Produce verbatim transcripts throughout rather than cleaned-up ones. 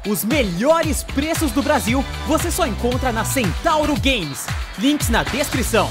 Os melhores preços do Brasil você só encontra na Centauro Games. Links na descrição.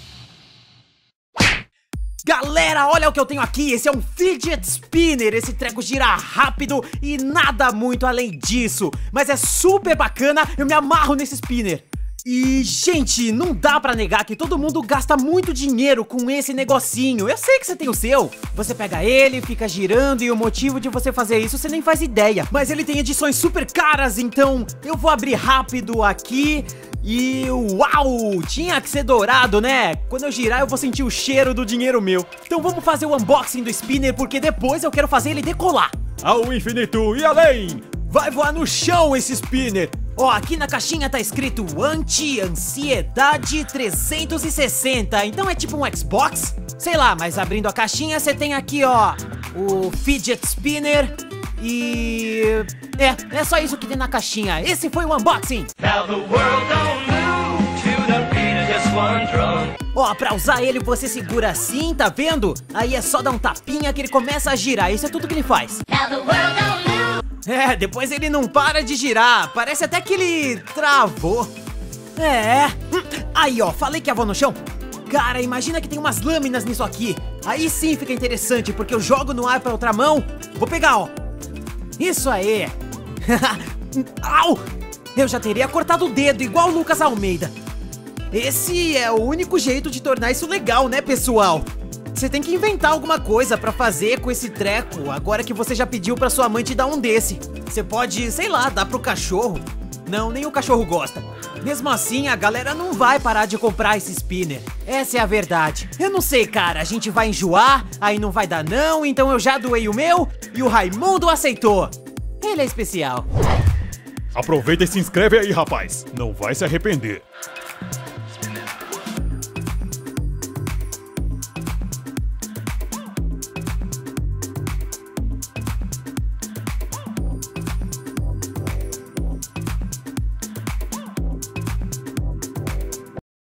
Galera, olha o que eu tenho aqui, esse é um Fidget Spinner, esse treco gira rápido e nada muito além disso. Mas é super bacana, eu me amarro nesse spinner. E, gente, não dá pra negar que todo mundo gasta muito dinheiro com esse negocinho. Eu sei que você tem o seu. Você pega ele, fica girando e o motivo de você fazer isso você nem faz ideia. Mas ele tem edições super caras, então eu vou abrir rápido aqui. E uau, tinha que ser dourado, né? Quando eu girar eu vou sentir o cheiro do dinheiro meu. Então vamos fazer o unboxing do spinner, porque depois eu quero fazer ele decolar ao infinito e além. Vai voar no chão esse spinner. Ó, aqui na caixinha tá escrito Anti-Ansiedade trezentos e sessenta. Então é tipo um Xbox? Sei lá, mas abrindo a caixinha você tem aqui, ó, o Fidget Spinner. E... é, é só isso que tem na caixinha. Esse foi o unboxing. Now the world don't move to the beat of just one drum. Ó, pra usar ele você segura assim, tá vendo? Aí é só dar um tapinha que ele começa a girar. Isso é tudo que ele faz. Now the world don't move. É, depois ele não para de girar. Parece até que ele travou. É. Hum, aí, ó, falei que ia voar no chão. Cara, imagina que tem umas lâminas nisso aqui. Aí sim fica interessante, porque eu jogo no ar pra outra mão. Vou pegar, ó. Isso aí. Au! Eu já teria cortado o dedo, igual o Lucas Almeida. Esse é o único jeito de tornar isso legal, né, pessoal? Você tem que inventar alguma coisa pra fazer com esse treco, agora que você já pediu pra sua mãe te dar um desse. Você pode, sei lá, dar pro cachorro. Não, nem o cachorro gosta. Mesmo assim, a galera não vai parar de comprar esse spinner. Essa é a verdade. Eu não sei, cara, a gente vai enjoar, aí não vai dar não, então eu já doei o meu e o Raimundo aceitou. Ele é especial. Aproveita e se inscreve aí, rapaz. Não vai se arrepender.